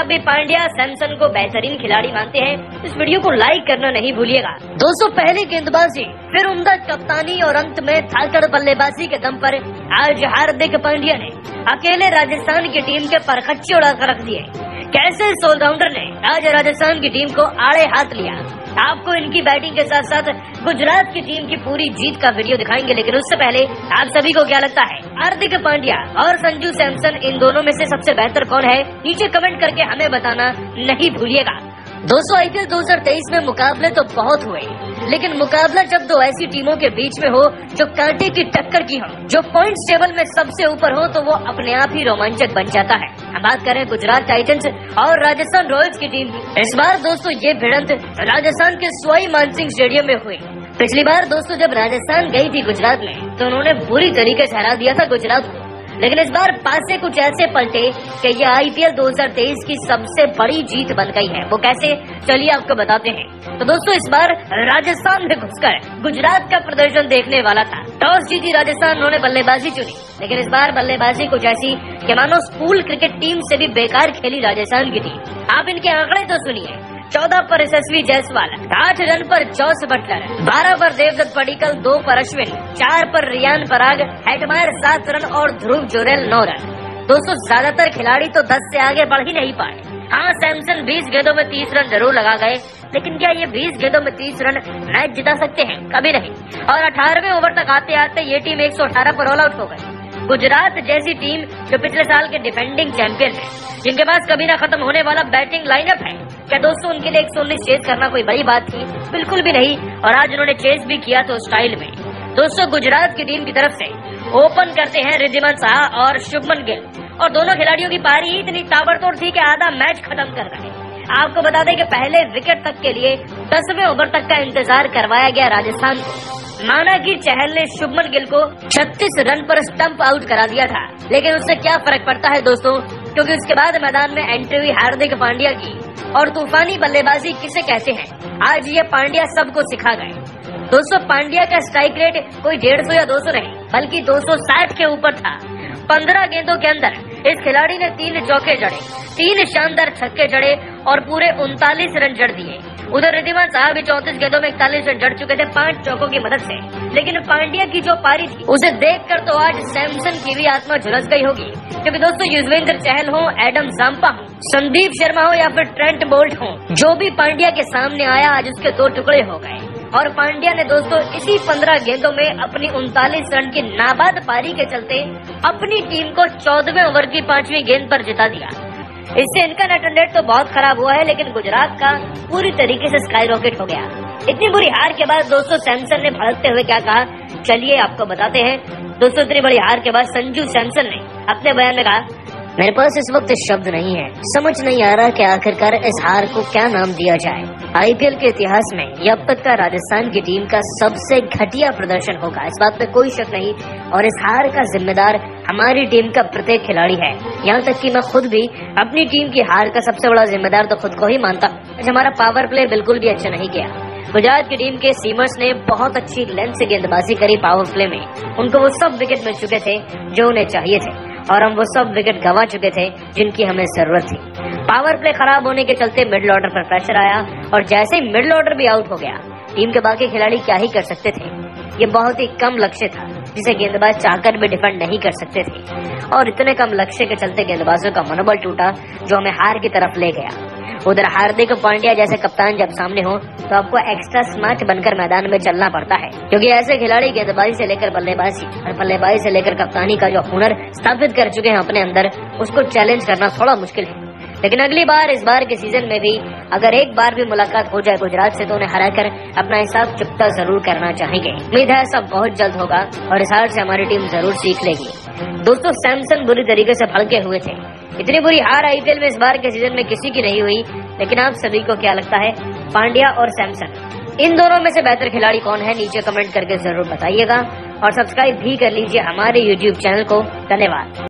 आप भी पांड्या सैमसन को बेहतरीन खिलाड़ी मानते हैं, इस वीडियो को लाइक करना नहीं भूलिएगा। दोस्तों, पहले गेंदबाजी, फिर उम्दा कप्तानी और अंत में धाकड़ बल्लेबाजी के दम पर आज हार्दिक पांड्या ने अकेले राजस्थान की टीम के परखच्चे उड़ाकर रख दिए। कैसे इस ऑलराउंडर ने आज राजस्थान की टीम को आड़े हाथ लिया। आपको इनकी बैटिंग के साथ साथ गुजरात की टीम की पूरी जीत का वीडियो दिखाएंगे, लेकिन उससे पहले आप सभी को क्या लगता है, हार्दिक पांड्या और संजू सैमसन इन दोनों में से सबसे बेहतर कौन है? नीचे कमेंट करके हमें बताना नहीं भूलिएगा। दोस्तों, आईपीएल 2023 में मुकाबले तो बहुत हुए, लेकिन मुकाबला जब दो ऐसी टीमों के बीच में हो जो कांटे की टक्कर की हो, जो पॉइंट्स टेबल में सबसे ऊपर हो, तो वो अपने आप ही रोमांचक बन जाता है। हम बात करें गुजरात टाइटंस और राजस्थान रॉयल्स की टीम की। इस बार दोस्तों ये भिड़ंत राजस्थान के सवाई मानसिंह स्टेडियम में हुई। पिछली बार दोस्तों जब राजस्थान गई थी गुजरात में, तो उन्होंने बुरी तरीके से हरा दिया था गुजरात को, लेकिन इस बार पासे कुछ ऐसे पलटे कि ये आईपीएल 2023 की सबसे बड़ी जीत बन गई है। वो कैसे, चलिए आपको बताते हैं। तो दोस्तों, इस बार राजस्थान में घुसकर गुजरात का प्रदर्शन देखने वाला था। टॉस जीती राजस्थान, उन्होंने बल्लेबाजी चुनी, लेकिन इस बार बल्लेबाजी कुछ ऐसी कि मानो स्कूल क्रिकेट टीम से भी बेकार खेली राजस्थान की टीम। आप इनके आंकड़े तो सुनिए। 14 पर यशस्वी जायसवाल, 8 रन पर जॉस बटलर, 12 पर देवदत्त पडिक्कल, 2 पर अश्विन, 4 पर रियान पराग, हेटमायर 7 रन और ध्रुव जुरेल 9 रन। दोस्तों, ज्यादातर खिलाड़ी तो 10 से आगे बढ़ ही नहीं पाए। हाँ, सैमसन 20 गेंदों में 30 रन जरूर लगा गए, लेकिन क्या ये 20 गेंदों में 30 रन मैच जिता सकते हैं? कभी नहीं। और 18वें ओवर तक आते आते ये टीम 118 पर ऑल आउट हो गई। गुजरात जैसी टीम जो पिछले साल के डिफेंडिंग चैंपियन है, जिनके पास कभी ना खत्म होने वाला बैटिंग लाइनअप है, क्या दोस्तों उनके लिए 119 चेज करना कोई बड़ी बात थी? बिल्कुल भी नहीं। और आज उन्होंने चेज भी किया तो स्टाइल में। दोस्तों, गुजरात की टीम की तरफ से ओपन करते हैं रिद्धिमान साहा और शुभमन गिल, और दोनों खिलाड़ियों की पारी ही इतनी ताबड़तोड़ थी कि आधा मैच खत्म कर रहे। आपको बता दें कि पहले विकेट तक के लिए 10वें ओवर तक का इंतजार करवाया गया राजस्थान को। माना कि चहल ने शुभमन गिल को 36 रन पर स्टंप आउट करा दिया था, लेकिन उससे क्या फर्क पड़ता है दोस्तों, क्योंकि उसके बाद मैदान में एंट्री हुई हार्दिक पांड्या की, और तूफानी बल्लेबाजी किसे कहते हैं आज ये पांड्या सबको सिखा गए। दोस्तों, पांड्या का स्ट्राइक रेट कोई 150 या 200 नहीं, बल्कि 260 के ऊपर था। 15 गेंदों के अंदर इस खिलाड़ी ने 3 चौके जड़े, 3 शानदार छक्के जड़े और पूरे 39 रन जड़ दिए। उधर रिद्धिमान साहब भी 34 गेंदों में 41 रन जड़ चुके थे 5 चौकों की मदद से। लेकिन पांड्या की जो पारी थी उसे देखकर तो आज सैमसन की भी आत्मा झुलस गई होगी, क्योंकि दोस्तों युजवेंद्र चहल हो, एडम जाम्पा हो, संदीप शर्मा हो या फिर ट्रेंट बोल्ट हो, जो भी पांड्या के सामने आया आज उसके 2 टुकड़े हो गए। और पांड्या ने दोस्तों इसी 15 गेंदों में अपनी 39 रन की नाबाद पारी के चलते अपनी टीम को 14वें ओवर की 5वीं गेंद पर जिता दिया। इससे इनका नेट रन रेट तो बहुत खराब हुआ है, लेकिन गुजरात का पूरी तरीके से स्काई रॉकेट हो गया। इतनी बुरी हार के बाद दोस्तों सैमसन ने भड़कते हुए क्या कहा, चलिए आपको बताते हैं। दोस्तों, इतनी बड़ी हार के बाद संजू सैमसन ने अपने बयान में कहा, मेरे पास इस वक्त शब्द नहीं है, समझ नहीं आ रहा कि आखिरकार इस हार को क्या नाम दिया जाए। आईपीएल के इतिहास में ये अब तक का राजस्थान की टीम का सबसे घटिया प्रदर्शन होगा, इस बात पे कोई शक नहीं। और इस हार का जिम्मेदार हमारी टीम का प्रत्येक खिलाड़ी है, यहाँ तक कि मैं खुद भी अपनी टीम की हार का सबसे बड़ा जिम्मेदार तो खुद को ही मानता हूँ। आज हमारा पावर प्ले बिल्कुल भी अच्छा नहीं किया। गुजरात की टीम के सीमर्स ने बहुत अच्छी लेंथ से गेंदबाजी करी पावर प्ले में, उनको वो सब विकेट मिल चुके थे जो उन्हें चाहिए थे, और हम वो सब विकेट गंवा चुके थे जिनकी हमें जरूरत थी। पावर प्ले खराब होने के चलते मिडिल ऑर्डर पर प्रेशर आया, और जैसे ही मिडिल ऑर्डर भी आउट हो गया, टीम के बाकी खिलाड़ी क्या ही कर सकते थे। ये बहुत ही कम लक्ष्य था जिसे गेंदबाज चाहकर भी डिफेंड नहीं कर सकते थे, और इतने कम लक्ष्य के चलते गेंदबाजों का मनोबल टूटा, जो हमें हार की तरफ ले गया। उधर हार्दिक पांड्या जैसे कप्तान जब सामने हो तो आपको एक्स्ट्रा स्मार्ट बनकर मैदान में चलना पड़ता है, क्योंकि ऐसे खिलाड़ी गेंदबाजी से लेकर बल्लेबाजी और बल्लेबाजी से लेकर कप्तानी का जो हुनर स्थापित कर चुके हैं अपने अंदर, उसको चैलेंज करना थोड़ा मुश्किल है। लेकिन अगली बार, इस बार के सीजन में भी अगर एक बार भी मुलाकात हो जाए गुजरात से, तो उन्हें हराकर अपना हिसाब चुकता जरूर करना चाहेंगे। उम्मीद है सब बहुत जल्द होगा और इस हार से हमारी टीम जरूर सीख लेगी। दोस्तों, सैमसन बुरी तरीके से भड़के हुए थे। इतनी बुरी हार आईपीएल में इस बार के सीजन में किसी की नहीं हुई, लेकिन आप सभी को क्या लगता है, पांड्या और सैमसन इन दोनों में से बेहतर खिलाड़ी कौन है? नीचे कमेंट करके जरूर बताइएगा, और सब्सक्राइब भी कर लीजिए हमारे यूट्यूब चैनल को। धन्यवाद।